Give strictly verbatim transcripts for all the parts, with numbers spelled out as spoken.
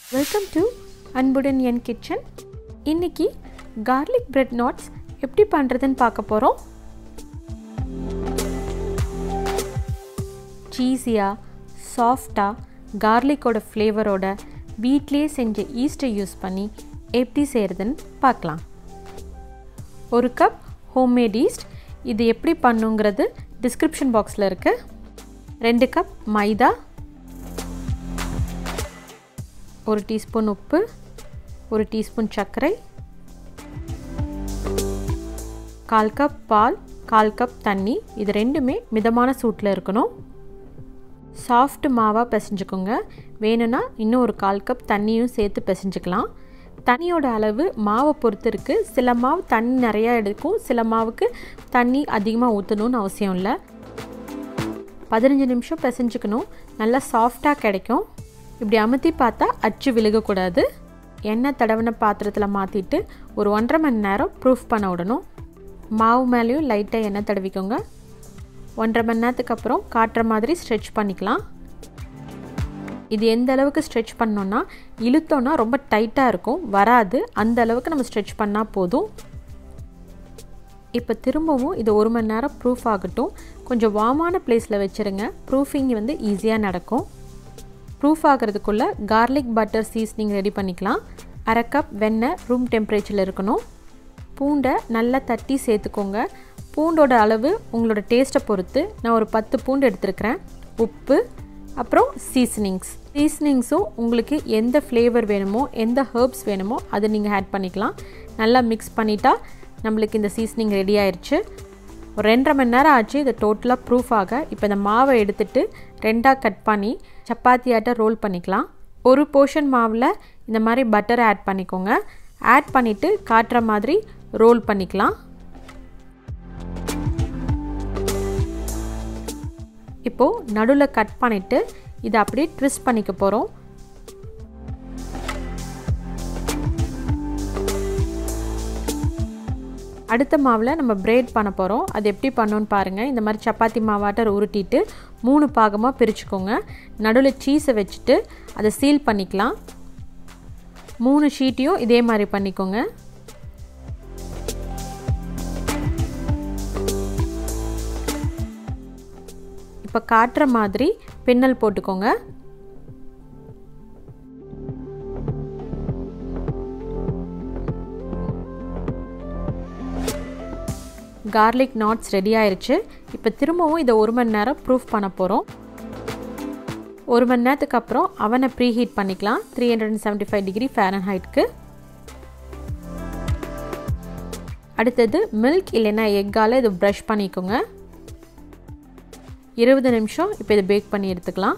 Welcome to அன்புடன் என் kitchen. இன்னைக்கு garlic bread knots எப்படி பண்ணுறதுன்னு பார்க்க போகிறோம். சீஸியாக சாஃப்டாக கார்லிக்கோட ஃப்ளேவரோட வீட்டிலே செஞ்ச ஈஸ்ட்டை யூஸ் பண்ணி எப்படி செய்கிறதுன்னு பார்க்கலாம். ஒரு கப் ஹோம்மேட் ஈஸ்ட், இது எப்படி பண்ணுங்கிறது டிஸ்கிரிப்ஷன் பாக்ஸில் இருக்குது. ரெண்டு கப் மைதா, ஒரு டீஸ்பூன் உப்பு, ஒரு டீஸ்பூன் சர்க்கரை, கால் கப் பால், கால் கப் தண்ணி. இது ரெண்டுமே மிதமான சூட்டில் இருக்கணும். சாஃப்ட் மாவாக பிசைஞ்சுக்கோங்க. வேணும்னா இன்னும் ஒரு கால் கப் தண்ணியும் சேர்த்து பிசைஞ்சுக்கலாம். தண்ணியோட அளவு மாவை பொறுத்து இருக்குது. சில மாவு தண்ணி நிறையா எடுக்கும், சில மாவுக்கு தண்ணி அதிகமாக ஊற்றணும்னு அவசியம் இல்லை. பதினஞ்சு நிமிஷம் பிசைஞ்சுக்கணும். நல்லா சாஃப்டாக கிடைக்கும். இப்படி அமுத்தி பார்த்தா அச்சு விழுகக்கூடாது. எண்ணெய் தடவின பாத்திரத்தில் மாற்றிட்டு ஒரு ஒன்றரை மணி நேரம் ப்ரூஃப் பண்ண விடணும். மாவு மேலேயும் லைட்டாக எண்ணெய் தடவிக்கோங்க. ஒன்றரை மணி நேரத்துக்கு அப்புறம் காட்டுற மாதிரி ஸ்ட்ரெச் பண்ணிக்கலாம். இது எந்த அளவுக்கு ஸ்ட்ரெச் பண்ணோன்னா, இழுத்தோன்னா ரொம்ப டைட்டாக இருக்கும், வராது. அந்த அளவுக்கு நம்ம ஸ்ட்ரெச் பண்ணால் போதும். இப்போ திரும்பவும் இது ஒரு மணி நேரம் ப்ரூஃப் ஆகட்டும். கொஞ்சம் வார்மான பிளேஸில் வச்சுருங்க. ப்ரூஃபிங் வந்து ஈஸியாக நடக்கும். ப்ரூஃப் ஆகிறதுக்குள்ளே கார்லிக் பட்டர் சீஸ்னிங் ரெடி பண்ணிக்கலாம். அரை கப் வெண்ணெய் ரூம் டெம்பரேச்சரில் இருக்கணும். பூண்டை நல்லா தட்டி சேர்த்துக்கோங்க. பூண்டோட அளவு உங்களோட டேஸ்ட்டை பொறுத்து. நான் ஒரு பத்து பூண்டு எடுத்துருக்கிறேன். உப்பு, அப்புறம் சீசனிங்ஸ். சீசனிங்ஸும் உங்களுக்கு எந்த ஃப்ளேவர் வேணுமோ, எந்த ஹர்ப்ஸ் வேணுமோ அதை நீங்கள் ஆட் பண்ணிக்கலாம். நல்லா மிக்ஸ் பண்ணிட்டா நம்மளுக்கு இந்த சீசனிங் ரெடி ஆயிடுச்சு. ஒரு ரெண்டரை மணி நேரம் ஆச்சு இதை டோட்டலாக ப்ரூஃப் ஆக. இப்போ இந்த மாவை எடுத்துகிட்டு ரெண்டாக கட் பண்ணி சப்பாத்தியாட்ட ரோல் பண்ணிக்கலாம். ஒரு போர்ஷன் மாவில் இந்த மாதிரி பட்டரை ஆட் பண்ணிக்கோங்க. ஆட் பண்ணிவிட்டு காட்டுற மாதிரி ரோல் பண்ணிக்கலாம். இப்போது நடுவில் கட் பண்ணிவிட்டு இதை அப்படியே ட்விஸ்ட் பண்ணிக்க போகிறோம். அடுத்த மாவில் நம்ம பிரெட் பண்ண போகிறோம். அது எப்படி பண்ணோன்னு பாருங்கள். இந்த மாதிரி சப்பாத்தி மாவாட்டர் உருட்டிட்டு மூணு பாகமாக பிரிச்சுக்கோங்க. நடுவில் சீஸை வச்சுட்டு அதை சீல் பண்ணிக்கலாம். மூணு ஷீட்டையும் இதே மாதிரி பண்ணிக்கோங்க. இப்போ காட்டுற மாதிரி பின்னல் போட்டுக்கோங்க. கார்லிக் நாட்ஸ் ரெடி ஆயிடுச்சு. இப்போ திரும்பவும் இதை ஒரு மணி நேரம் ப்ரூஃப் பண்ண போகிறோம். ஒரு மணி நேரத்துக்கு அப்புறம் அவனை ப்ரீ ஹீட் பண்ணிக்கலாம். Three hundred and seventy five degree ஃபேரன்ஹைட்க்கு. அடுத்தது மில்க் இல்லைன்னா எக்கால் இது ப்ரஷ் பண்ணிக்கோங்க. இருபது நிமிஷம் இப்போ இதை பேக் பண்ணி எடுத்துக்கலாம்.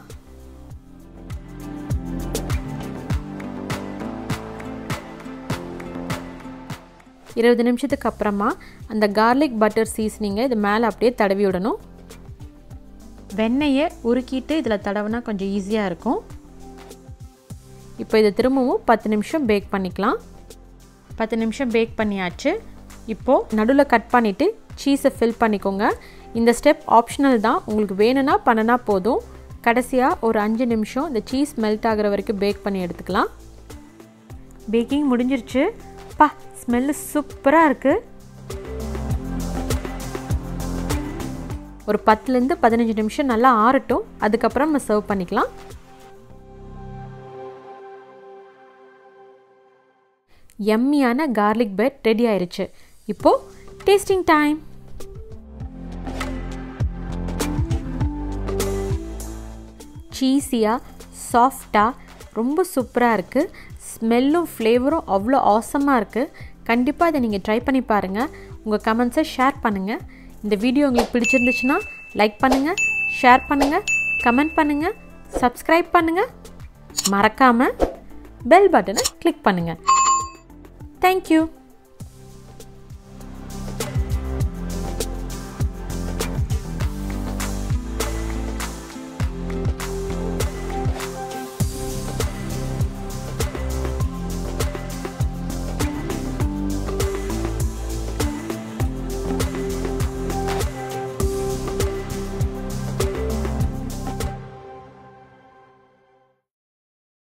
இருபது நிமிஷத்துக்கு அப்புறமா அந்த கார்லிக் பட்டர் சீசனிங்கை இது மேலே அப்படியே தடவி விடணும். வெண்ணெயை உருக்கிட்டு இதில் தடவினா கொஞ்சம் ஈஸியாக இருக்கும். இப்போ இதை திரும்பவும் பத்து நிமிஷம் பேக் பண்ணிக்கலாம். பத்து நிமிஷம் பேக் பண்ணியாச்சு. இப்போது நடுவில் கட் பண்ணிவிட்டு சீஸை ஃபில் பண்ணிக்கோங்க. இந்த ஸ்டெப் ஆப்ஷனல் தான், உங்களுக்கு வேணும்னா பண்ணினா போதும். கடைசியாக ஒரு அஞ்சு நிமிஷம் இந்த சீஸ் மெல்ட் ஆகிற வரைக்கும் பேக் பண்ணி எடுத்துக்கலாம். பேக்கிங் முடிஞ்சிருச்சு. பா, ஸ்மெல்லு சூப்பராக இருக்குது. ஒரு பத்துலேருந்து பதினஞ்சு நிமிஷம் நல்லா ஆறட்டும். அதுக்கப்புறம் நம்ம சர்வ் பண்ணிக்கலாம். யம்மியான கார்லிக் பிரெட் ரெடி ஆயிடுச்சு. இப்போது டேஸ்டிங் டைம். சீஸியாக சாஃப்டாக ரொம்ப சூப்பராக இருக்குது. ஸ்மெல்லும் ஃப்ளேவரும் அவ்வளோ ஆசமாக இருக்குது. கண்டிப்பாக இதை நீங்கள் ட்ரை பண்ணி பாருங்கள். உங்கள் கமெண்ட்ஸை ஷேர் பண்ணுங்கள். இந்த வீடியோ உங்களுக்கு பிடிச்சிருந்துச்சுன்னா லைக் பண்ணுங்கள், ஷேர் பண்ணுங்கள், கமெண்ட் பண்ணுங்கள், சப்ஸ்கிரைப் பண்ணுங்கள். மறக்காமல் பெல் பட்டனை கிளிக் பண்ணுங்கள். தேங்க்யூ.